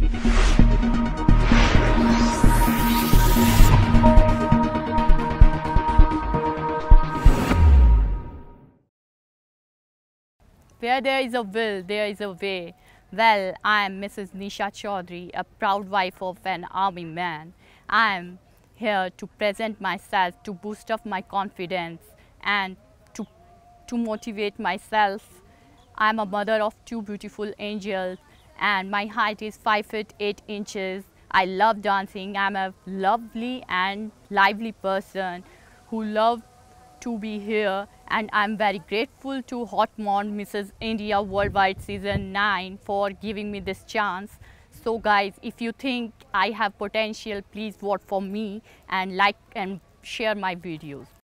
Where there is a will, there is a way. Well, I am Mrs. Nisha Chaudhary, a proud wife of an army man. I am here to present myself, to boost up my confidence and to motivate myself. I am a mother of two beautiful angels and my height is 5 feet 8 inches. I love dancing. I am a lovely and lively person who loves to be here, and I'm very grateful to Haut Monde Mrs. India Worldwide Season 9 for giving me this chance. So guys, if you think I have potential, please vote for me and like and share my videos.